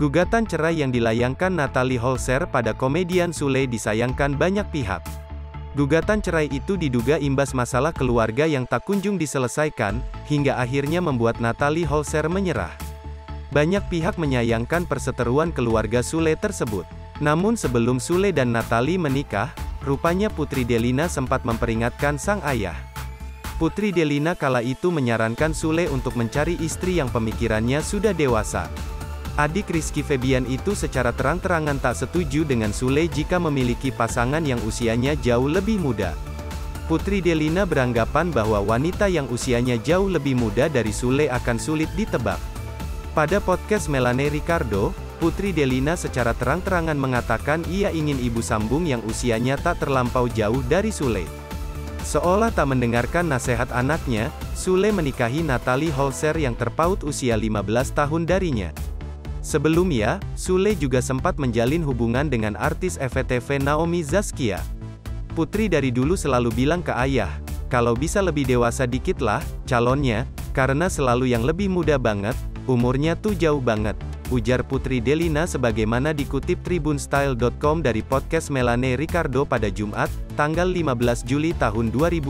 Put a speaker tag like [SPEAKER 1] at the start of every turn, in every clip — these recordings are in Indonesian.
[SPEAKER 1] Gugatan cerai yang dilayangkan Natalie Holzer pada komedian Sule disayangkan banyak pihak. Gugatan cerai itu diduga imbas masalah keluarga yang tak kunjung diselesaikan, hingga akhirnya membuat Natalie Holzer menyerah. Banyak pihak menyayangkan perseteruan keluarga Sule tersebut. Namun sebelum Sule dan Natalie menikah, rupanya Putri Delina sempat memperingatkan sang ayah. Putri Delina kala itu menyarankan Sule untuk mencari istri yang pemikirannya sudah dewasa. Adik Rizky Febian itu secara terang-terangan tak setuju dengan Sule jika memiliki pasangan yang usianya jauh lebih muda. Putri Delina beranggapan bahwa wanita yang usianya jauh lebih muda dari Sule akan sulit ditebak. Pada podcast Melanie Ricardo, Putri Delina secara terang-terangan mengatakan ia ingin ibu sambung yang usianya tak terlampau jauh dari Sule. Seolah tak mendengarkan nasihat anaknya, Sule menikahi Natalie Holzer yang terpaut usia 15 tahun darinya. Sebelumnya, Sule juga sempat menjalin hubungan dengan artis FTV Naomi Zaskia. Putri dari dulu selalu bilang ke ayah, kalau bisa lebih dewasa dikit lah, calonnya, karena selalu yang lebih muda banget, umurnya tuh jauh banget, ujar Putri Delina sebagaimana dikutip tribunstyle.com dari podcast Melanie Ricardo pada Jumat, tanggal 15 Juli tahun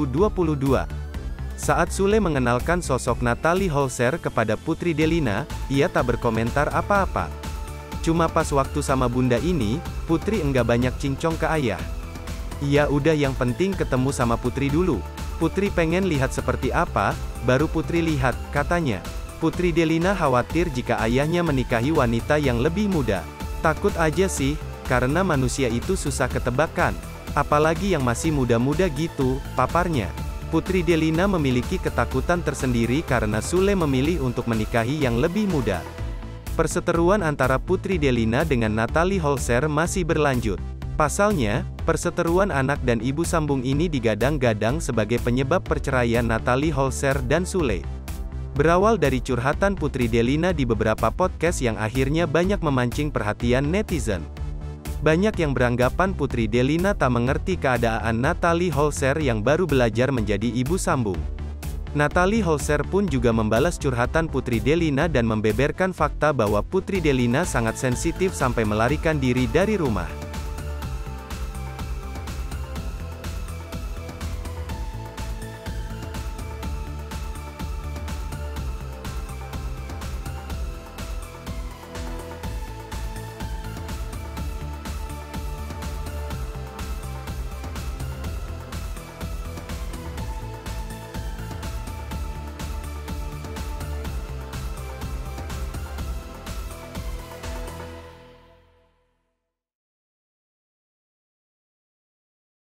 [SPEAKER 1] 2022. Saat Sule mengenalkan sosok Natalie Holzer kepada Putri Delina, ia tak berkomentar apa-apa. Cuma pas waktu sama bunda ini, Putri enggak banyak cincong ke ayah. Ya udah yang penting ketemu sama Putri dulu. Putri pengen lihat seperti apa, baru Putri lihat, katanya. Putri Delina khawatir jika ayahnya menikahi wanita yang lebih muda. Takut aja sih, karena manusia itu susah ketebakan. Apalagi yang masih muda-muda gitu, paparnya. Putri Delina memiliki ketakutan tersendiri karena Sule memilih untuk menikahi yang lebih muda. Perseteruan antara Putri Delina dengan Natalie Holzer masih berlanjut. Pasalnya, perseteruan anak dan ibu sambung ini digadang-gadang sebagai penyebab perceraian Natalie Holzer dan Sule. Berawal dari curhatan Putri Delina di beberapa podcast yang akhirnya banyak memancing perhatian netizen. Banyak yang beranggapan Putri Delina tak mengerti keadaan Natalie Holzer yang baru belajar menjadi ibu sambung. Natalie Holzer pun juga membalas curhatan Putri Delina dan membeberkan fakta bahwa Putri Delina sangat sensitif sampai melarikan diri dari rumah.